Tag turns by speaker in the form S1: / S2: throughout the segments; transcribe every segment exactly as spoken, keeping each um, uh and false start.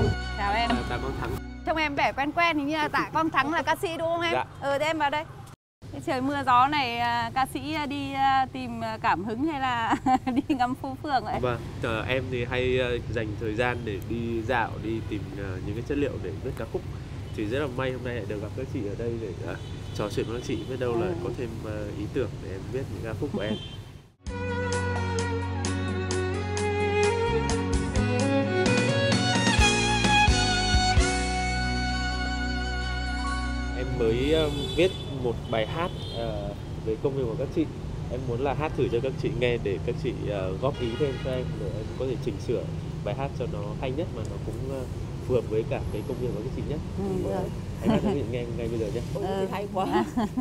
S1: Chào em.
S2: À, Tạ Quang Thắng.
S1: Trông em vẻ quen quen, hình như là Tạ Quang Thắng là ca sĩ đúng không em?
S2: Dạ.
S1: Ừ, thế em vào đây. Cái trời mưa gió này, ca sĩ đi tìm cảm hứng hay là đi ngắm phố phường vậy?
S2: Vâng, à, em thì hay dành thời gian để đi dạo, đi tìm những cái chất liệu để viết ca khúc. Thì rất là may hôm nay lại được gặp các chị ở đây để uh, trò chuyện với các chị, biết đâu là có thêm uh, ý tưởng để em viết những ca khúc của em. Em mới uh, viết một bài hát uh, về công việc của các chị. Em muốn là hát thử cho các chị nghe để các chị uh, góp ý thêm cho em để em có thể chỉnh sửa bài hát cho nó hay nhất mà nó cũng uh, phù hợp với cả cái công việc của các chị nhất.
S1: Ừ, rồi.
S2: Hãy hát cho các chị nghe ngay bây giờ nhé.
S1: Ừ, hay quá.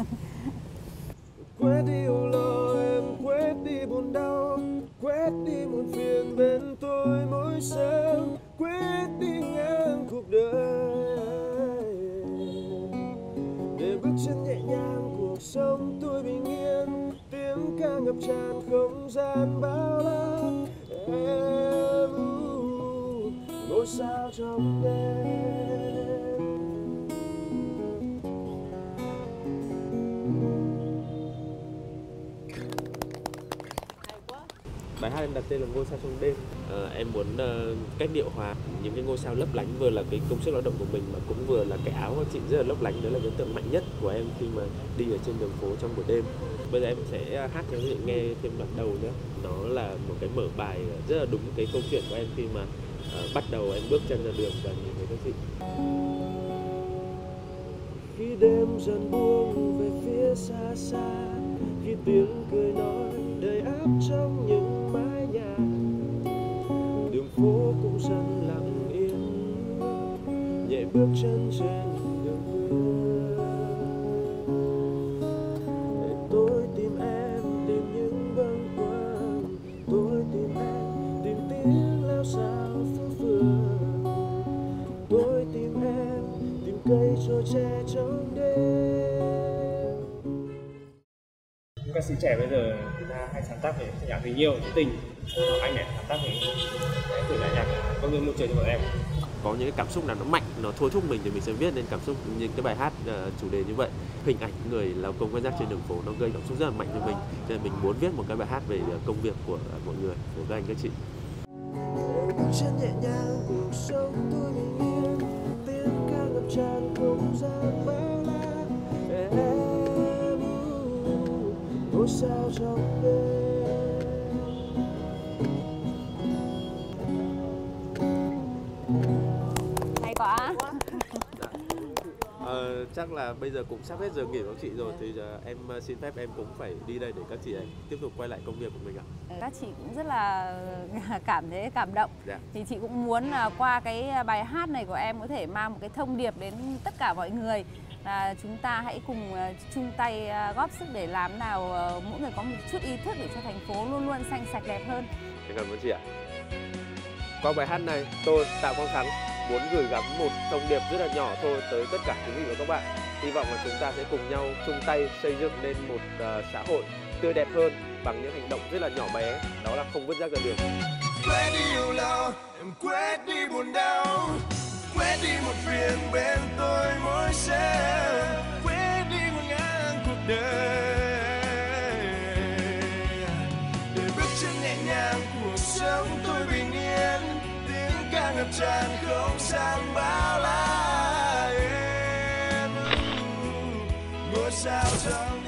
S3: Quét đi âu lo em, quét đi buồn đau, quét đi muộn phiền bên tôi mỗi sáng, quét đi ngang cuộc đời. Để bước chân nhẹ nhàng cuộc sống tôi bình yên, tiếng ca ngập tràn không gian bao la. Em ngôi sao trong đêm.
S2: Bài hát em đặt tên là Ngôi sao trong đêm. À, em muốn uh, cách điệu hòa những cái ngôi sao lấp lánh, vừa là cái công sức lao động của mình mà cũng vừa là cái áo của chị rất là lấp lánh. Đó là cái tượng mạnh nhất của em khi mà đi ở trên đường phố trong buổi đêm. Bây giờ em sẽ hát cho các chị nghe thêm đoạn đầu nữa. Nó là một cái mở bài rất là đúng cái câu chuyện của em khi mà uh, bắt đầu em bước chân ra đường và nhìn thấy các chị.
S3: Khi đêm dần buông về phía xa xa, khi tiếng cười nói đầy áp trong những mái nhà, đường phố cũng dần lặng yên, nhẹ bước chân trên đường mưa. Để tôi tìm em, tìm những bâng khuâng, tôi tìm em, tìm tiếng leo sao phố phường. Tôi tìm em, tìm cây trôi tre trong đêm.
S4: Ca sĩ trẻ bây giờ người ta hay sáng tác về nhạc tình yêu, tình. Anh này sáng tác về thử lại nhạc công viên môi trường cho bọn em.
S2: Có những cái cảm xúc nào nó mạnh, nó thôi thúc mình thì mình sẽ viết nên cảm xúc những cái bài hát uh, chủ đề như vậy. Hình ảnh người lao công quét rác trên đường phố nó gây cảm xúc rất là mạnh cho mình. Nên mình muốn viết một cái bài hát về công việc của mọi người, của các anh các chị.
S3: Bước chân nhẹ nhàng cuộc sống tôi bình yên, tiếng ca ngập tràn không gian bao la. Em ngôi sao trong đêm.
S1: Hay quá.
S2: Ờ, chắc là bây giờ cũng sắp hết giờ nghỉ của các chị rồi thì uh, em uh, xin phép em cũng phải đi đây để các chị ấy tiếp tục quay lại công việc của mình ạ.
S1: Các chị cũng rất là cảm thấy cảm động.
S2: Dạ.
S1: Thì chị cũng muốn là qua cái bài hát này của em có thể mang một cái thông điệp đến tất cả mọi người là chúng ta hãy cùng chung tay góp sức để làm nào mỗi người có một chút ý thức để cho thành phố luôn luôn xanh sạch đẹp hơn.
S2: Cảm ơn chị ạ. Qua bài hát này, tôi Tạ Quang Thắng muốn gửi gắm một thông điệp rất là nhỏ thôi tới tất cả quý vị và các bạn. Hy vọng là chúng ta sẽ cùng nhau chung tay xây dựng nên một uh, xã hội tươi đẹp hơn bằng những hành động rất là nhỏ bé, đó là không vứt rác ra đường.
S3: Quét đi âu lo, em quét đi buồn đau, quét đi một phiền bên tôi mỗi sáng, quét đi một ngang cuộc đời. Để bước chân nhẹ nhàng cuộc sống tôi bình yên, tiếng ca ngập tràn không gian bao la. Em ngôi sao trong